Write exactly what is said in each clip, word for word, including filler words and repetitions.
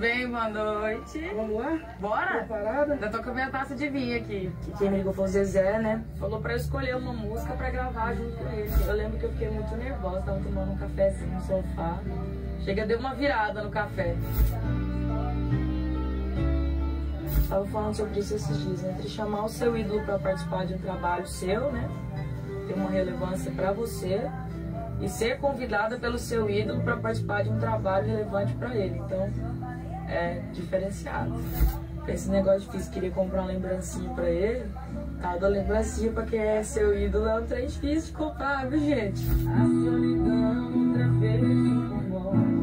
bem? Boa noite. Vamos lá? Bora? Preparada? Já tô com a minha taça de vinho aqui. E quem me ligou foi o Zezé, né? Falou pra eu escolher uma música pra gravar junto com ele. Eu lembro que eu fiquei muito nervosa, tava tomando um cafezinho no sofá. Chega, deu uma virada no café. Tava falando sobre isso esses dias, né? Entre chamar o seu ídolo pra participar de um trabalho seu, né? Ter uma relevância pra você. E ser convidada pelo seu ídolo pra participar de um trabalho relevante pra ele. Então, é diferenciado. Esse negócio difícil, queria comprar uma lembrancinha pra ele. Cada lembrancinha pra quem é seu ídolo é um trem difícil de comprar, viu, gente? A solidão outra vez me incomoda.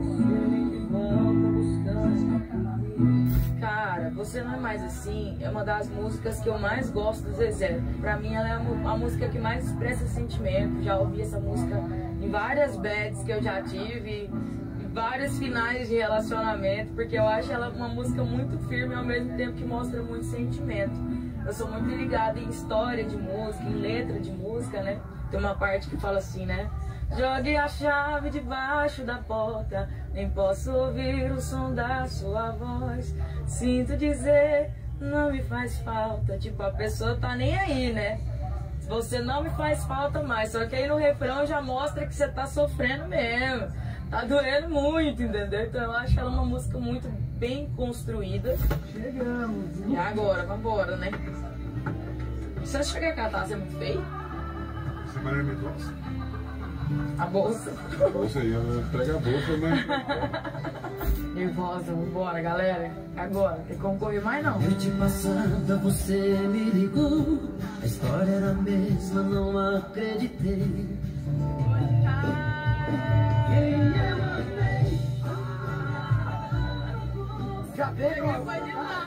Cara, Você Não É Mais Assim é uma das músicas que eu mais gosto do Zezé. Pra mim ela é a, a música que mais expressa sentimento. Já ouvi essa música em várias bads que eu já tive, em vários finais de relacionamento, porque eu acho ela uma música muito firme ao mesmo tempo que mostra muito sentimento. Eu sou muito ligada em história de música, em letra de música, né? Tem uma parte que fala assim, né? Jogue a chave debaixo da porta, nem posso ouvir o som da sua voz. Sinto dizer, não me faz falta. Tipo, a pessoa tá nem aí, né? Você não me faz falta mais. Só que aí no refrão já mostra que você tá sofrendo mesmo. Tá doendo muito, entendeu? Então eu acho ela uma música muito bem construída. Chegamos. E agora, vambora, né? Você acha que a catarse é muito feia? Você vai me trouxe? A bolsa. A bolsa aí, eu entrego a bolsa, mas... Nervosa, vambora, galera. Agora, tem como correr mais não. Noite passada você me ligou, a história era a mesma, não acreditei. Já pegou? Pode ir lá,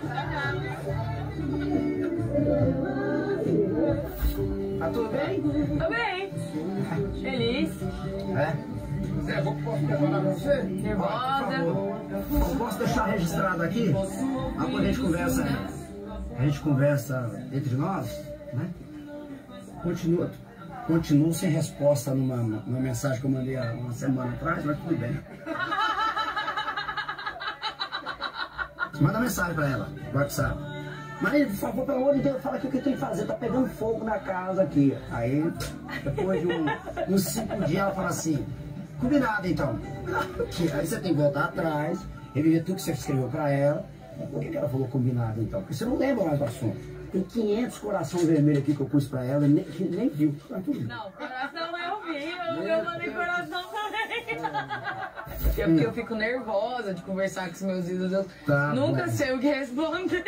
Tá tudo bem? Tô bem. Feliz. É? Zé, vou posso preparar pra você? Nervosa. Eu posso deixar registrado aqui? Aí quando a gente conversa, a gente conversa entre nós, né? Continua, continuo sem resposta numa, numa mensagem que eu mandei há uma semana atrás, mas tudo bem. Manda mensagem pra ela, no WhatsApp. Mas, por favor, pelo amor de Deus, fala aqui o que eu tenho que fazer. Tá pegando fogo na casa aqui. Aí, depois de um, uns cinco dias, ela fala assim, combinado então. Aí você tem que voltar atrás, reviver tudo que você escreveu pra ela. Por que que ela falou combinado então? Porque você não lembra mais do assunto. Tem quinhentos coração vermelho aqui que eu pus pra ela, nem, que nem viu. Tá tudo bem. Não, coração eu vi, eu, eu mandei coração também. É porque eu fico nervosa de conversar com os meus ídolos, eu Tá nunca bom. sei o que responder.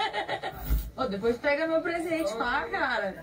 Ô, depois pega meu presente lá, cara.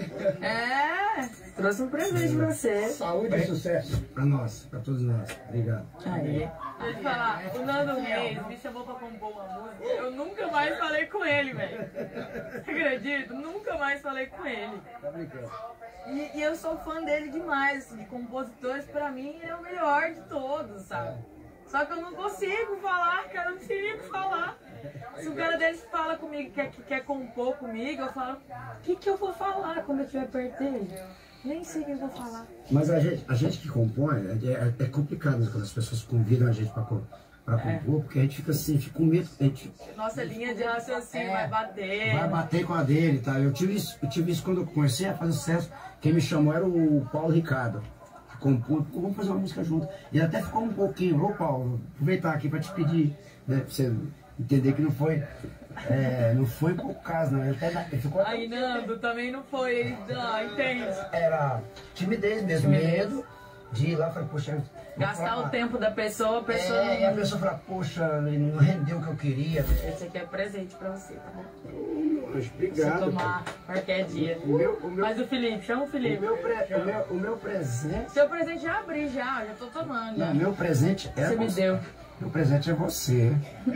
É, trouxe um presente pra você. Saúde e sucesso pra nós, pra todos nós. Obrigado. Aí. Deixa eu te falar, o Nando Reis me chamou pra compor uma música, eu nunca mais falei com ele, velho. Você acredita? Nunca mais falei com ele. Tá brincando. E, e eu sou fã dele demais, assim, de compositores, pra mim é o melhor de todos, sabe? Só que eu não consigo falar, cara, eu não sei o que falar. Se o cara deles fala comigo, quer, que quer compor comigo, eu falo, o que que eu vou falar quando eu estiver perto dele? Nem sei o que eu vou falar. Mas a gente, a gente que compõe, é, é, é complicado quando as pessoas convidam a gente pra, co- pra compor, porque a gente fica assim, fica com medo. A gente Nossa linha de raciocínio É, vai bater. vai bater com a dele, tá? Eu tive isso, eu tive isso quando eu comecei a fazer sucesso. Quem me chamou era o Paulo Ricardo, que compôs, vamos fazer uma música junto. E até ficou um pouquinho, ô Paulo, aproveitar aqui pra te pedir, né? Pra você entender que não foi, é, não foi por causa, não. Ele até, ele ficou até- Aí, Nando, também não foi, ele ah, entende? Era timidez mesmo, medo de ir lá e falar, poxa, vou Gastar falar- o tempo da pessoa, a pessoa É, e a não... pessoa fala, poxa, não rendeu o que eu queria. Esse aqui é presente pra você, tá bom? Mas Você obrigado. tomar qualquer dia. O meu, o meu, Mas o Felipe, chama o o Felipe. meu, pre- o meu, o meu presente. Seu presente já abri, já, já tô tomando. Já. Não, meu presente é Você me você. deu. Meu presente é você.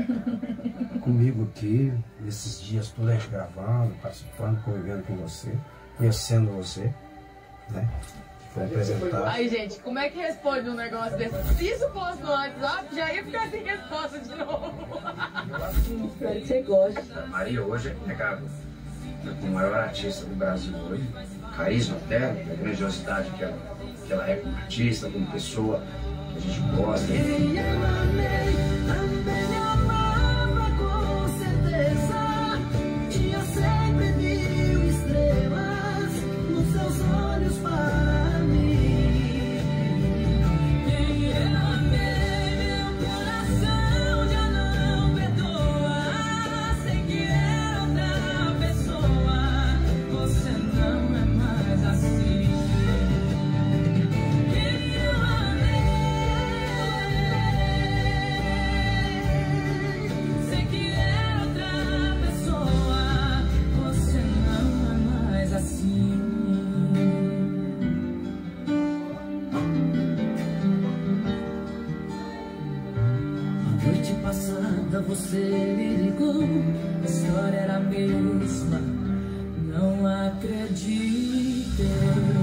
Comigo aqui, nesses dias todos a gente gravando, participando, convivendo com você, conhecendo você, né? Foi apresentar. Aí, gente, como é que responde um negócio desse? Se isso fosse no WhatsApp, já ia ficar sem resposta de novo. Espero que você goste. A Maria hoje é cara, é o maior artista do Brasil hoje. Carisma dela, a grandiosidade que ela, que ela é como artista, como pessoa, que a gente gosta. E eu amei, também amei. passada você me ligou, a história era a mesma, não acreditei.